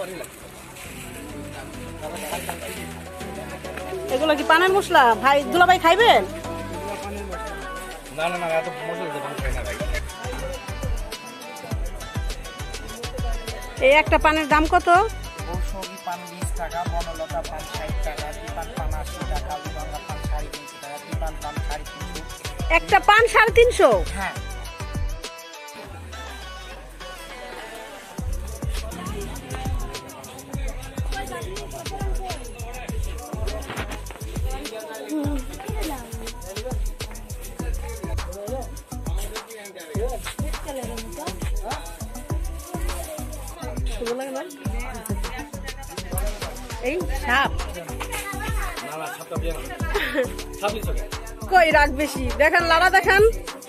এগুলো কি পানের মশলা ভাই? দুলাভাই খাইবেন? না না না, এত মশলা দিয়ে পান খাই না ভাই। এই একটা পানের দাম কত? কৌশলী পান 20 টাকা, বনলতা পান 60 টাকা, দীপান পান 80 টাকা, বিবাঙ্গা পান 350 টাকা, দীপান পান 350। একটা পান 350? হ্যাঁ। এই সাপ না না, সাপটা দিয়ে না। সাপ নিছো কেন? কই রাগ বেশি? দেখেন লাড়া দেখান।